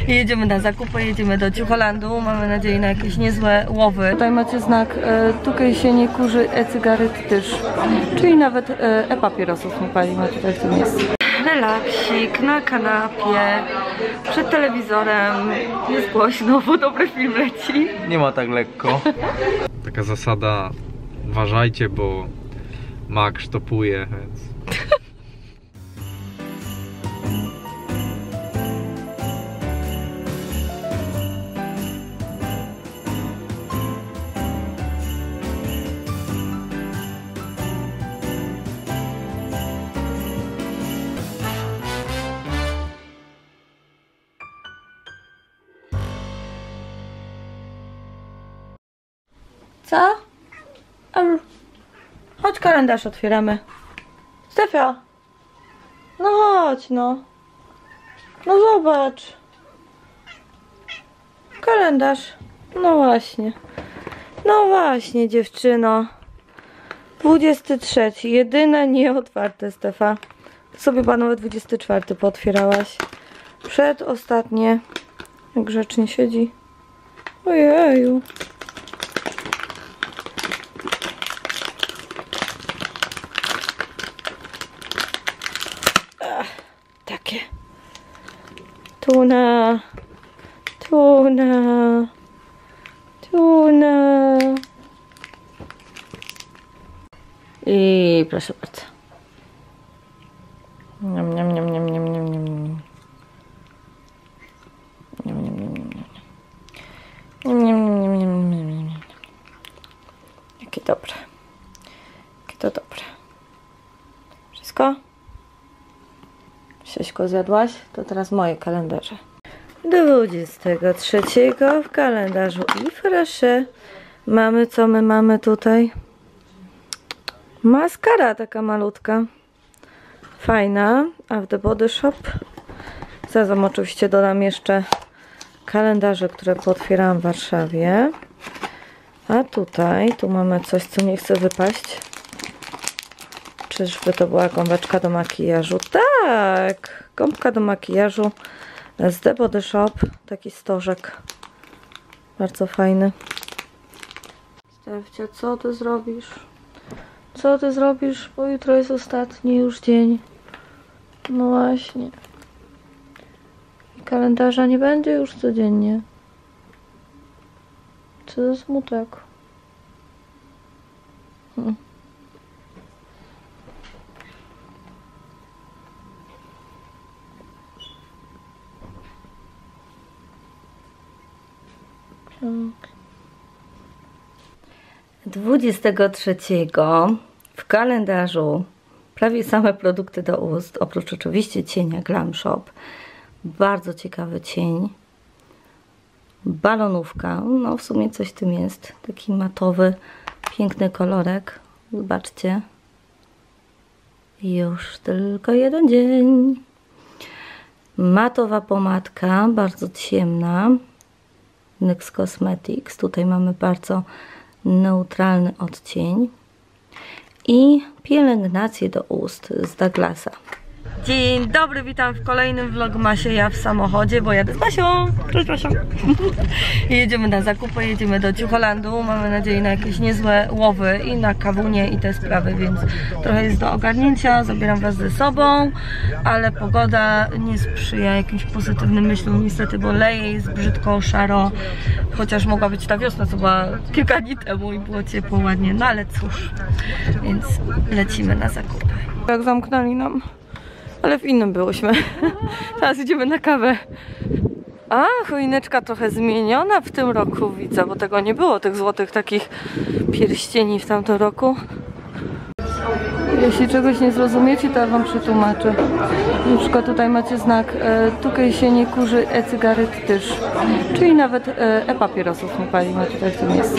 I jedziemy na zakupy, jedziemy do Ciucholandu. Mamy nadzieję na jakieś niezłe łowy. Tutaj macie znak tutaj się nie kurzy, e-cygaret też. Czyli nawet e-papierosów nie palimy tutaj w tym miejscu. Relaksik na kanapie, przed telewizorem. Jest głośno, bo dobry film leci. Nie ma tak lekko. Taka zasada, uważajcie, bo mak sztopuje, więc... Co? Chodź, kalendarz otwieramy. Stefia! No chodź, no. No zobacz. Kalendarz. No właśnie. No właśnie, dziewczyno. 23. Jedyne nieotwarte, Stefa. To sobie panowie 24 pootwierałaś. Przedostatnie. Jak grzecznie siedzi. Ojeju. Takie. Tuna. Tuna. Tuna. I proszę bardzo. Niam, niam, niam, niam, niam, niam, niam. Niam, niam, niam, niam. Niam, niam, niam, niam, niam, niam. Jakie dobre. Jakie to dobre. Wszystko? Sieśko zjadłaś? To teraz moje kalendarze. 23 w kalendarzu i proszę. Mamy, co my mamy tutaj? Maskara taka malutka. Fajna. A w The Body Shop. Zaraz oczywiście dodam jeszcze kalendarze, które pootwierałam w Warszawie. A tutaj, tu mamy coś, co nie chce wypaść. Czyżby to była gąbeczka do makijażu? Tak! Gąbka do makijażu z The Body Shop. Taki stożek. Bardzo fajny. Stefcia, co ty zrobisz? Co ty zrobisz? Bo jutro jest ostatni już dzień. No właśnie. I kalendarza nie będzie już codziennie. Co za smutek. Tak. 23 w kalendarzu prawie same produkty do ust, oprócz oczywiście cienia Glam Shop. Bardzo ciekawy cień. Balonówka, no w sumie coś w tym jest. Taki matowy, piękny kolorek. Zobaczcie. Już tylko jeden dzień. Matowa pomadka, bardzo ciemna. NYX Cosmetics. Tutaj mamy bardzo neutralny odcień. I pielęgnację do ust z Douglasa. Dzień dobry, witam w kolejnym vlogmasie. Ja w samochodzie, bo jadę z Basią. Cześć, Basia. Jedziemy na zakupy, jedziemy do Ciucholandu. Mamy nadzieję na jakieś niezłe łowy i na kawunie i te sprawy, więc trochę jest do ogarnięcia. Zabieram was ze sobą, ale pogoda nie sprzyja jakimś pozytywnym myślom niestety, bo leje, jest brzydko, szaro. Chociaż mogła być ta wiosna, co była kilka dni temu i było ciepło, ładnie. No ale cóż, więc lecimy na zakupy. Jak zamknęli nam. Ale w innym byłyśmy. Teraz idziemy na kawę. A, choineczka trochę zmieniona w tym roku, widzę, bo tego nie było, tych złotych takich pierścieni w tamtym roku. Jeśli czegoś nie zrozumiecie, to ja wam przetłumaczę. Na przykład tutaj macie znak tutaj się nie kurzy, e-cygaret też. Czyli nawet e-papierosów nie palimy tutaj w tym miejscu.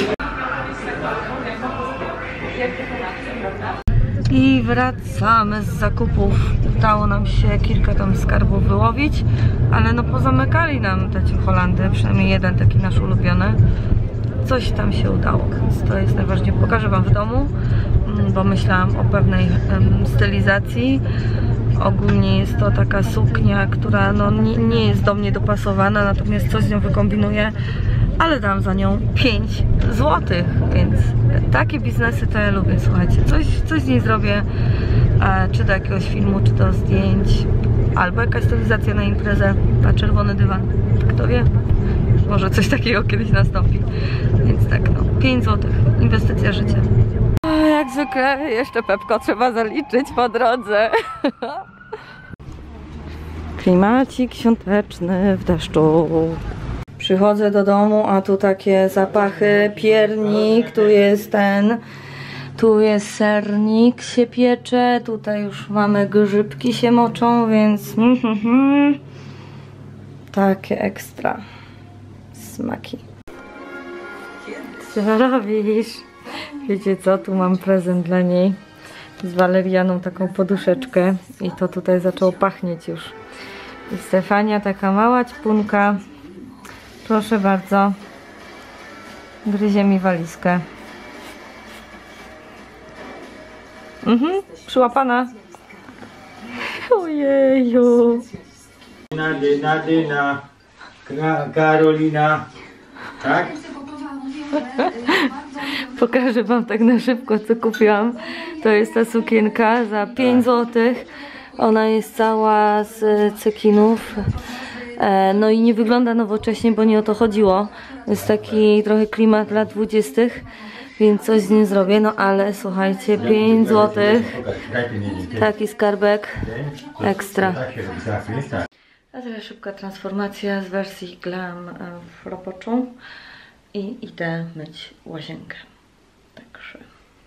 I wracamy z zakupów. Udało nam się kilka tam skarbów wyłowić, ale no pozamykali nam te Ciucholandy, przynajmniej jeden taki nasz ulubiony. Coś tam się udało, więc to jest najważniejsze. Pokażę wam w domu, bo myślałam o pewnej stylizacji. Ogólnie jest to taka suknia, która no nie jest do mnie dopasowana, natomiast coś z nią wykombinuję, ale dam za nią 5 zł, więc takie biznesy to ja lubię, słuchajcie. Coś z niej zrobię, czy do jakiegoś filmu, czy do zdjęć, albo jakaś stylizacja na imprezę, na czerwony dywan, kto wie, może coś takiego kiedyś nastąpi. Więc tak, no, 5 zł, inwestycja życia. Jak zwykle jeszcze Pepko trzeba zaliczyć po drodze. Klimacik świąteczny w deszczu. Przychodzę do domu, a tu takie zapachy, piernik, tu jest sernik się piecze, tutaj już mamy grzybki się moczą, więc takie ekstra smaki. Co robisz? Wiecie co, tu mam prezent dla niej z walerianą, taką poduszeczkę i to tutaj zaczęło pachnieć już. I Stefania, taka mała ćpunka, proszę bardzo, gryzie mi walizkę. Przyłapana. Ojeju. Dyna, Karolina, tak? Pokażę wam tak na szybko, co kupiłam. To jest ta sukienka za 5 zł. Ona jest cała z cekinów. No i nie wygląda nowocześnie, bo nie o to chodziło. Jest taki trochę klimat lat 20, więc coś z nim zrobię. No ale słuchajcie, 5 zł. Taki skarbek ekstra. A teraz szybka transformacja z wersji glam w roboczą. I idę myć łazienkę. Także.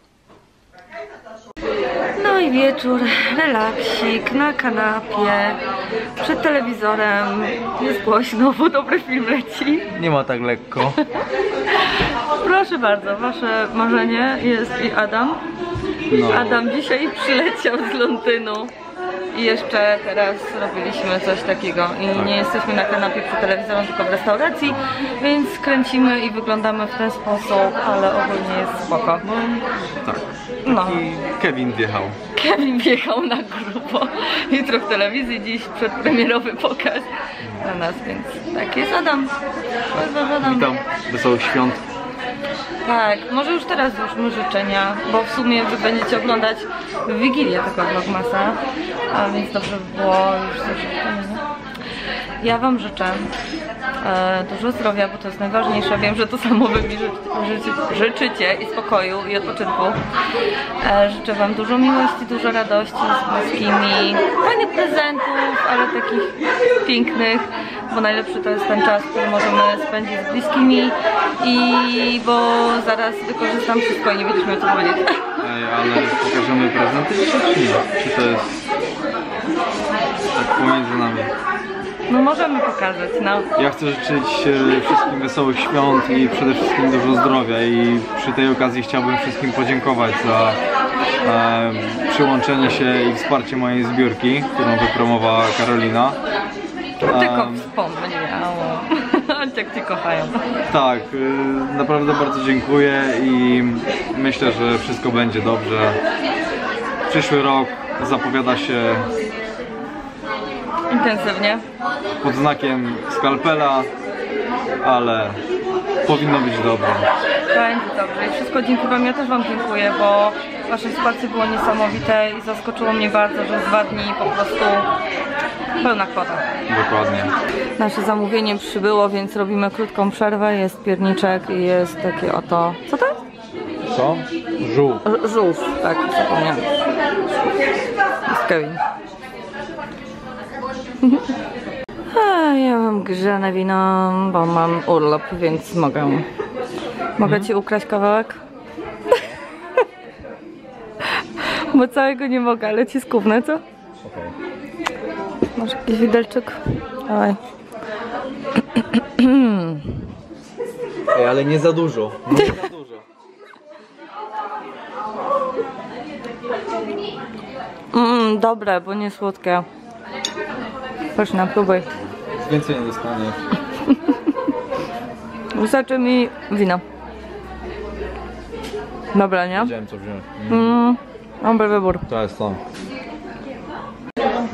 No i wieczór, relaksik na kanapie, przed telewizorem. Jest głośno, bo dobry film leci. Nie ma tak lekko. Proszę bardzo, wasze marzenie jest i Adam. No. Adam dzisiaj przyleciał z Londynu. I jeszcze teraz robiliśmy coś takiego i nie jesteśmy na kanapie przed telewizorem, tylko w restauracji, więc kręcimy i wyglądamy w ten sposób, ale ogólnie jest spoko. Tak. No. I Kevin wjechał. Kevin wjechał na grubo. Jutro w telewizji, dziś przedpremierowy pokaz na nas, więc tak jest Adam. Adam. Witam, wesołych świąt. Tak, może już teraz złóżmy życzenia, bo w sumie wy będziecie oglądać w Wigilię tego vlogmasa, a więc dobrze by było już coś życzenia. Ja wam życzę dużo zdrowia, bo to jest najważniejsze. Wiem, że to samo wy mi życzycie i spokoju i odpoczynku. Życzę wam dużo miłości, dużo radości z bliskimi, fajnych prezentów, ale takich pięknych, bo najlepszy to jest ten czas, który możemy spędzić z bliskimi i bo zaraz wykorzystam wszystko i nie będziesz miał co powiedzieć. Ej, ale pokażemy prezenty czy nie? Czy to jest tak pomiędzy nami? No możemy pokazać, no. Ja chcę życzyć wszystkim wesołych świąt i przede wszystkim dużo zdrowia i przy tej okazji chciałbym wszystkim podziękować za przyłączenie się i wsparcie mojej zbiórki, którą wypromowała Karolina. Tylko wspomniało. Jak cię kochają. Tak, naprawdę bardzo dziękuję i myślę, że wszystko będzie dobrze. Przyszły rok zapowiada się intensywnie. Pod znakiem skalpela, ale powinno być dobrze. Będzie dobrze i wszystko dzięki wam, ja też wam dziękuję, bo wasze wsparcie było niesamowite i zaskoczyło mnie bardzo, że w 2 dni po prostu pełna kwota. Dokładnie. Nasze zamówienie przybyło, więc robimy krótką przerwę, jest pierniczek i jest takie oto... Co to jest? Co? Żółw. Żółw, tak, zapomniałam. Jest Kevin. A ja mam grzane wino, bo mam urlop, więc mogę ci ukraść kawałek? Bo całego nie mogę, ale ci skubnę, co? Okay. Masz jakiś widelczyk? Dawaj. Ej, ale nie za dużo. Nie za dużo. Dobre, bo nie słodkie. Proszę, próbuj. Więcej nie dostaniesz. Wystarczy mi wino. Dobra, nie? Wiedziałem co wziąć. Dobry wybór. To jest to.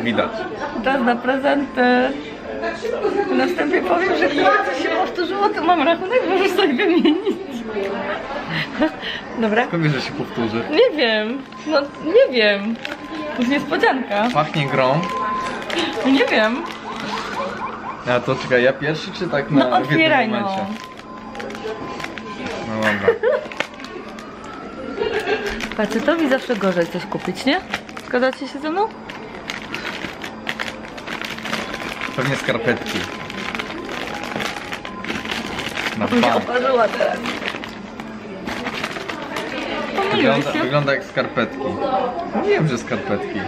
widać. Czas na prezenty. Następnie powiem, że gdyby coś się powtórzyło, to mam rachunek, możesz sobie wymienić. Dobra? Powiedz, że się powtórzy. Nie wiem. No, nie wiem. To jest niespodzianka. Pachnie grą. Nie wiem. A to czekaj, ja pierwszy czy tak na No otwieraj, w jednym no. momencie? No dobra. Facetowi zawsze gorzej coś kupić, nie? Zgadzacie się ze mną? Pewnie skarpetki. Na Mnie bank. oparzyła teraz. Pomyliłeś się? Wygląda jak skarpetki. Wiem, że skarpetki.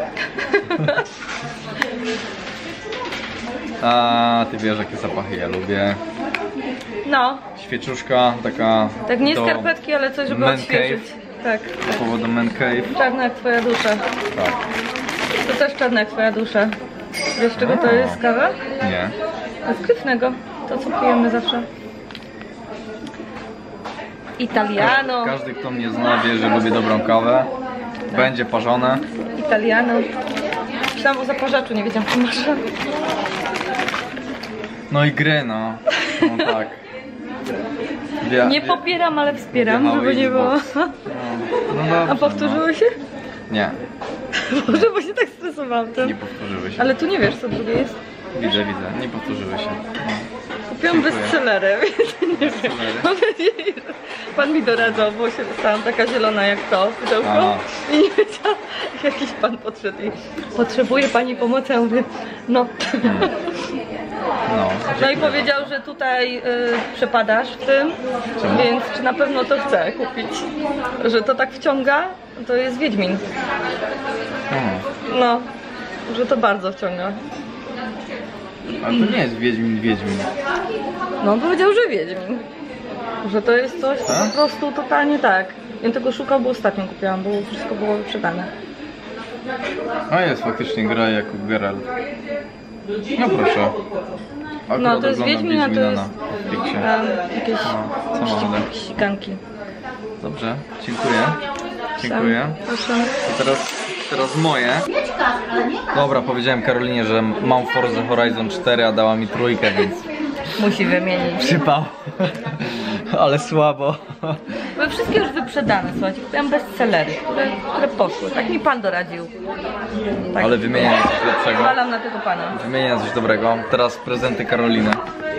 A ty wiesz, jakie zapachy ja lubię. No, Świeczuszka taka. tak nie do skarpetki, ale coś, żeby Man odświeżyć. Tak, Z powodu Man Cave. czarna jak twoja dusza. Tak. To też czarna jak twoja dusza. Wiesz, czego to jest kawa? Nie. Z Gryfnego. To, co pijemy zawsze. Italiano. Każdy, kto mnie zna, wie, że lubię dobrą kawę. Będzie parzone. Italiano. Myślałam o zaparzaczu, nie wiedziałam, czy masz. No i gry, no. No tak. Nie popieram, ale wspieram, żeby nie było. No dobrze, A powtórzyło się? Nie, Może, bo się tak stresowałam tym. nie powtórzyły się. Ale tu nie wiesz, co drugie jest. Widzę, nie powtórzyły się. No. Kupiłam Dziękuję. bestsellery, więc nie wiem. Bestsellery? Mam nadzieję, że pan mi doradzał, bo się dostałam taka zielona jak to, pudełko. Aha. I nie wiedziałam, jakiś pan podszedł i potrzebuje pani pomocy, ja mówię, no. No, No i powiedział, że tutaj przepadasz w tym, Czemu? więc czy na pewno to chcę kupić. Że to tak wciąga, to jest Wiedźmin. No, że to bardzo wciąga. Ale to nie jest Wiedźmin. No on powiedział, że Wiedźmin. Że to jest coś Tak? po prostu totalnie tak. Ja tego szukał, bo ostatnio kupiłam, bo wszystko było wyprzedane. A jest faktycznie gra jako Geralt. No proszę. Akurat No to jest oglądam Wiedźmin, a to Wiedźmina jest na Netflixie. jakieś No, samochodem. ściganki. Dobrze, dziękuję. Dziękuję. Proszę. To teraz moje. Dobra, powiedziałem Karolinie, że mam Forza Horizon 4, a dała mi trójkę, więc Musi wymienić. przypał. Ale słabo. Były wszystkie już wyprzedane, słuchajcie. Kupiłam bestsellery, które poszły. Tak mi pan doradził. Tak. Ale wymieniam coś lepszego. Chwalam na tego pana. Wymieniam coś dobrego. Teraz prezenty Karoliny.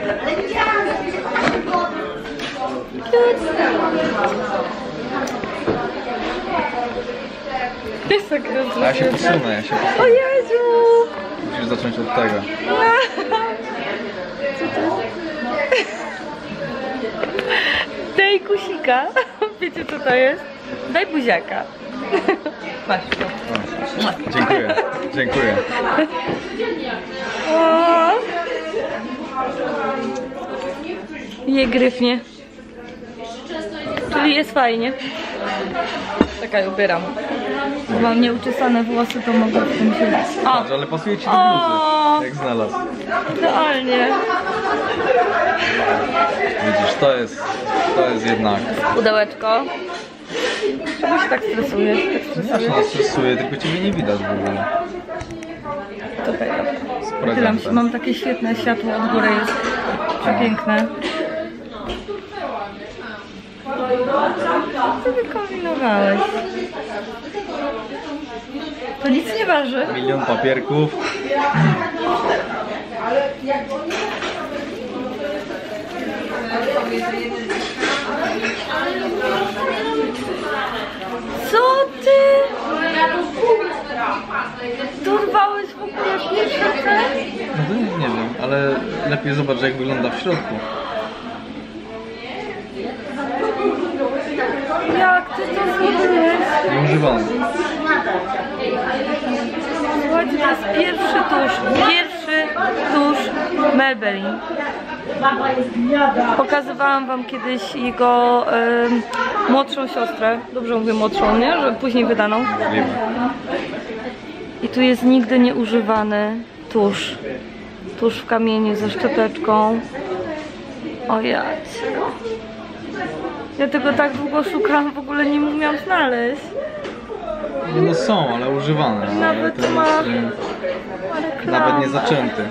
Jest tak A ja się posunę, O Jezu! Musisz zacząć od tego. Daj kusika. Wiecie co to jest? Daj buziaka. Masz to. O, dziękuję, dziękuję. O! Je gryfnie. Czyli jest fajnie. Czekaj, ubieram. Bo mam nieuczesane włosy, to mogę w tym się... O! Patrz, ale pasuje ci do O! bluzy. Jak znalazł. Idealnie. Widzisz, to jest jednak. Pudełeczko. Czemu się tak stresujesz? Ja się nie stresuję, tylko ciebie nie widać w ogóle. Tutaj. Z Tylam się, prezentem. mam takie świetne światło od góry, jest przepiękne. Co ty kombinowałeś? To nic nie waży. Milion papierków. Co ty? Dorwałeś w ogóle pierwsze? No to nie wiem, ale lepiej zobacz, jak wygląda w środku. Jak ty to zrobiłeś? Nieużywany. Słuchajcie, to jest pierwszy tusz Maybelline. Pokazywałam wam kiedyś jego młodszą siostrę, dobrze mówię młodszą, nie? Że później wydaną. Możliwe. I tu jest nigdy nieużywany tusz. Tusz w kamieniu ze szczoteczką. O ja cię. Ja tego tak długo szukałam, w ogóle nie umiałam znaleźć. No są, ale używane. Ale Nawet to jest, ma Nawet nie zaczęty.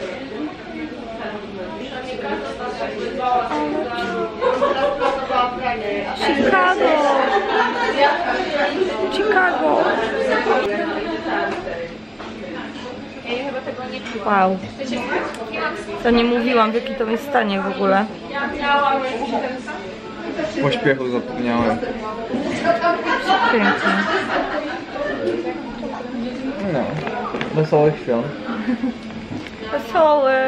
Chicago. Wow. To nie mówiłam, w jakim to jest stanie w ogóle. W pośpiechu zapomniałem. Pięknie. No, wesołych świąt. Wesoły.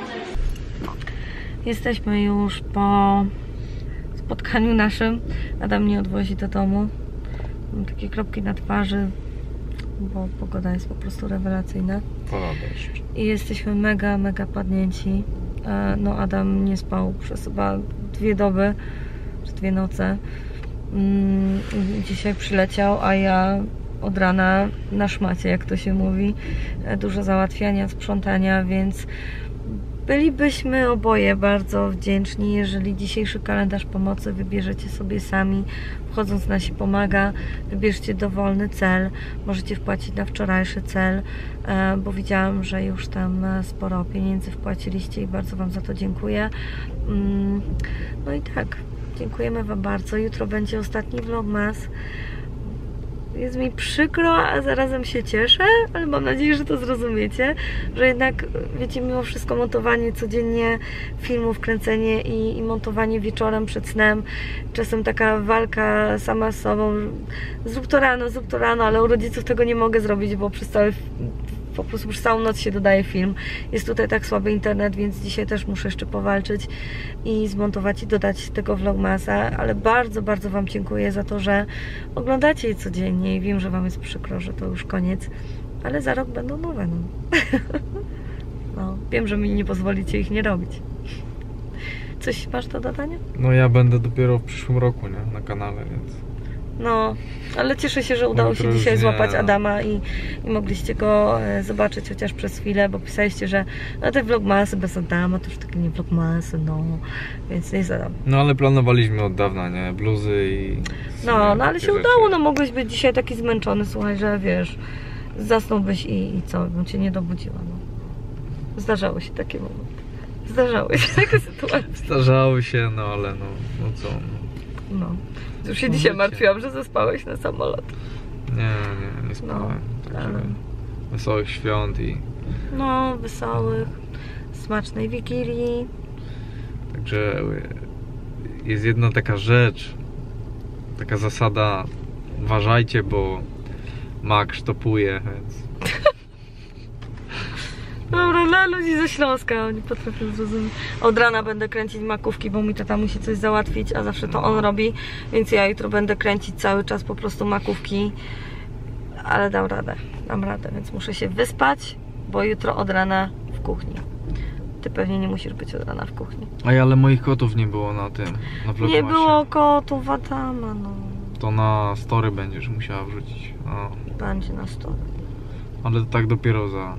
Jesteśmy już po spotkaniu naszym. Adam mnie odwozi do domu. Mam takie kropki na twarzy, bo pogoda jest po prostu rewelacyjna. I jesteśmy mega padnięci. No Adam nie spał przez chyba 2 doby, czy 2 noce. Dzisiaj przyleciał, a ja od rana na szmacie, jak to się mówi. Dużo załatwiania, sprzątania, więc bylibyśmy oboje bardzo wdzięczni, jeżeli dzisiejszy kalendarz pomocy wybierzecie sobie sami, wchodząc na się pomaga, wybierzcie dowolny cel, możecie wpłacić na wczorajszy cel, bo widziałam, że już tam sporo pieniędzy wpłaciliście i bardzo Wam za to dziękuję. No i tak, dziękujemy Wam bardzo. Jutro będzie ostatni vlogmas. Jest mi przykro, a zarazem się cieszę, ale mam nadzieję, że to zrozumiecie, że jednak, wiecie, mimo wszystko montowanie codziennie filmów, kręcenie i montowanie wieczorem przed snem, czasem taka walka sama z sobą, zrób to rano, ale u rodziców tego nie mogę zrobić, bo po prostu przez całą noc się dodaje film. Jest tutaj tak słaby internet, więc dzisiaj też muszę jeszcze powalczyć i zmontować i dodać tego vlogmasa, ale bardzo Wam dziękuję za to, że oglądacie je codziennie i wiem, że Wam jest przykro, że to już koniec, ale za rok będą nowe, no. No, wiem, że mi nie pozwolicie ich nie robić. Coś masz do dodania? No ja będę dopiero w przyszłym roku, nie? Na kanale, więc... No, ale cieszę się, że udało się dzisiaj złapać Adama i mogliście go zobaczyć chociaż przez chwilę, bo pisaliście, że no te vlogmasy bez Adama to już takie nie vlogmasy, no, więc nie jest Adam. No ale planowaliśmy od dawna, nie? Bluzy i... No ale się udało, no mogłeś być dzisiaj taki zmęczony, słuchaj, że wiesz, zasnąłbyś i co, bym cię nie dobudziła, no. Zdarzały się takie momenty. Zdarzały się takie sytuacje. Zdarzały się, no ale no co, no. No. Już się dzisiaj martwiłam, że zaspałeś na samolot. Nie spałem. No, Także ale... wesołych świąt i... No, wesołych, smacznej Wigilii. Także jest jedna taka rzecz, taka zasada, uważajcie, bo mak sztopuje, więc... Dobra, dla ludzi ze Śląska, oni potrafią zrozumieć. Od rana będę kręcić makówki, bo mój tata musi coś załatwić, a zawsze to on robi, więc ja jutro będę kręcić cały czas po prostu makówki, ale dam radę, więc muszę się wyspać, bo jutro od rana w kuchni. Ty pewnie nie musisz być od rana w kuchni. Ale moich kotów nie było na tym, na vlogmasie. Nie było kotów Adama, no. To na story będziesz musiała wrzucić. No. Będzie na stole. Ale to tak dopiero za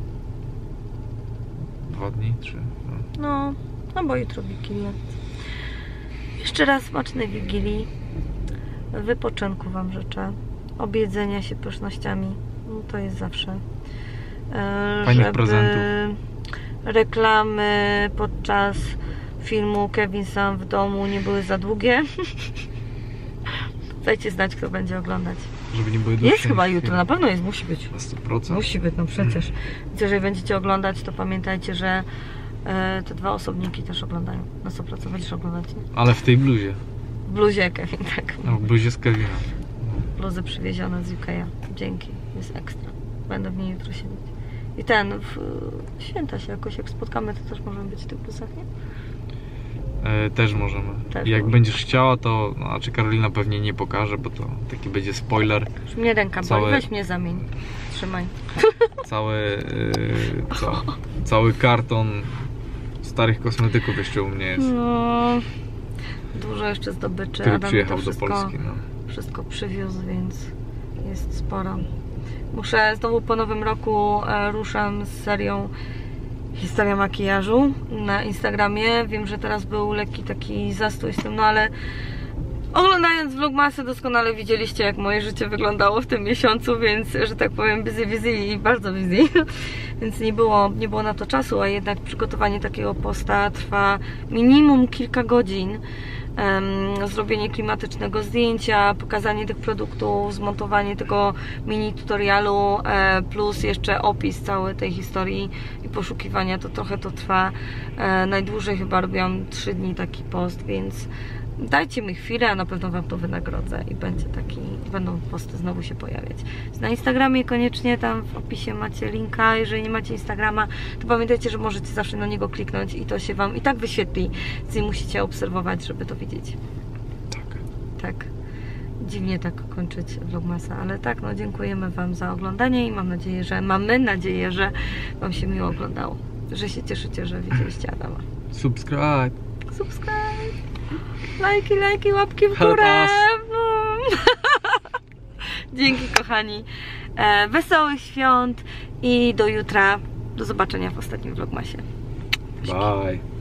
2 dni, 3. No, bo jutro Wigilia. Jeszcze raz smacznej Wigilii. Wypoczynku Wam życzę. Objedzenia się pysznościami. No, to jest zawsze. Fajnych prezentów. Reklamy podczas filmu Kevin sam w domu nie były za długie. Dajcie znać, kto będzie oglądać. Żeby nie były Jest chyba jutro, na pewno jest, musi być. Na 100%. Musi być, no przecież. Więc jeżeli będziecie oglądać, to pamiętajcie, że te 2 osobniki też oglądają. Na 100% będziesz oglądać, nie? Ale w tej bluzie. W bluzie Kevin, tak. No, w bluzie z Kevina. Bluzy przywiezione z UK. Dzięki, jest ekstra. Będę w niej jutro siedzieć. I w święta się jakoś, jak spotkamy, to też możemy być w tych blusach, nie? Też możemy. Też Jak możemy. będziesz chciała, to... Znaczy Karolina pewnie nie pokaże, bo to taki będzie spoiler. Już mnie ręka boli, weź mnie zamień. Trzymaj. Cały karton starych kosmetyków jeszcze u mnie jest. No, dużo jeszcze zdobyczy. Który Adam przyjechał to do wszystko, Polski, no. Wszystko przywiózł, więc jest sporo. Muszę znowu po nowym roku ruszam z serią Historia makijażu na Instagramie. Wiem, że teraz był lekki taki zastój z tym, no ale Oglądając vlogmasy doskonale widzieliście, jak moje życie wyglądało w tym miesiącu, więc, że tak powiem, busy i bardzo busy. Więc nie było na to czasu, a jednak przygotowanie takiego posta trwa minimum kilka godzin. Zrobienie klimatycznego zdjęcia, pokazanie tych produktów, zmontowanie tego mini tutorialu, plus jeszcze opis całej tej historii i poszukiwania, to trochę to trwa. Najdłużej chyba robiłam 3 dni taki post, więc dajcie mi chwilę, a na pewno Wam to wynagrodzę i będą posty znowu się pojawiać. Na Instagramie koniecznie, tam w opisie macie linka. Jeżeli nie macie Instagrama, to pamiętajcie, że możecie zawsze na niego kliknąć i to się Wam i tak wyświetli, więc nie musicie obserwować, żeby to widzieć. Tak. Dziwnie tak kończyć vlogmasa, ale tak, no dziękujemy Wam za oglądanie i mamy nadzieję, że Wam się miło oglądało, że się cieszycie, że widzieliście Adama. Subscribe. Lajki, łapki w górę. Dzięki, kochani. Wesołych świąt i do jutra. Do zobaczenia w ostatnim vlogmasie. Bye.